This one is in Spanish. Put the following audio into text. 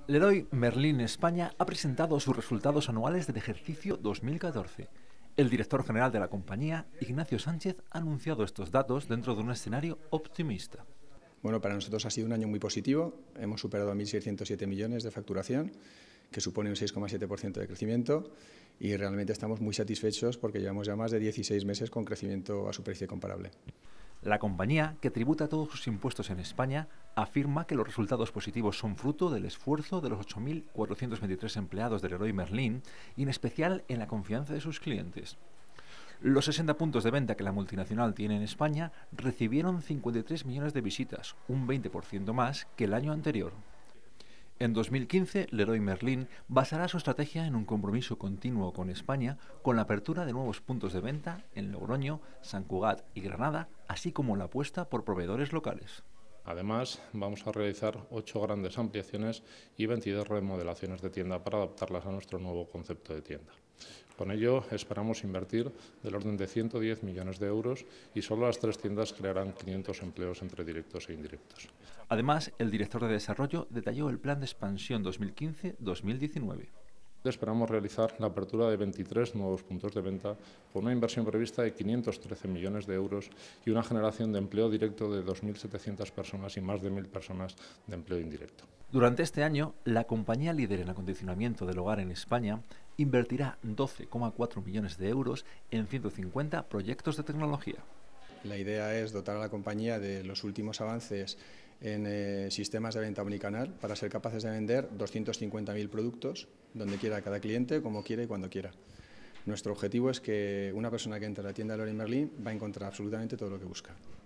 Leroy Merlin España ha presentado sus resultados anuales del ejercicio 2014. El director general de la compañía, Ignacio Sánchez, ha anunciado estos datos dentro de un escenario optimista. Bueno, para nosotros ha sido un año muy positivo. Hemos superado 1.607 millones de facturación, que supone un 6,7% de crecimiento, y realmente estamos muy satisfechos porque llevamos ya más de 16 meses con crecimiento a superficie comparable. La compañía, que tributa todos sus impuestos en España, afirma que los resultados positivos son fruto del esfuerzo de los 8.423 empleados de Leroy Merlin y en especial en la confianza de sus clientes. Los 60 puntos de venta que la multinacional tiene en España recibieron 53 millones de visitas, un 20% más que el año anterior. En 2015, Leroy Merlin basará su estrategia en un compromiso continuo con España, con la apertura de nuevos puntos de venta en Logroño, Sant Cugat y Granada, así como la apuesta por proveedores locales. Además, vamos a realizar 8 grandes ampliaciones y 22 remodelaciones de tienda para adaptarlas a nuestro nuevo concepto de tienda. Con ello, esperamos invertir del orden de 110 millones de euros y solo las 3 tiendas crearán 500 empleos entre directos e indirectos. Además, el director de desarrollo detalló el plan de expansión 2015-2019. Esperamos realizar la apertura de 23 nuevos puntos de venta con una inversión prevista de 513 millones de euros y una generación de empleo directo de 2.700 personas y más de 1.000 personas de empleo indirecto. Durante este año, la compañía líder en acondicionamiento del hogar en España invertirá 12,4 millones de euros en 150 proyectos de tecnología. La idea es dotar a la compañía de los últimos avances en sistemas de venta omnicanal para ser capaces de vender 250.000 productos donde quiera cada cliente, como quiera y cuando quiera. Nuestro objetivo es que una persona que entre a la tienda de Leroy Merlin va a encontrar absolutamente todo lo que busca.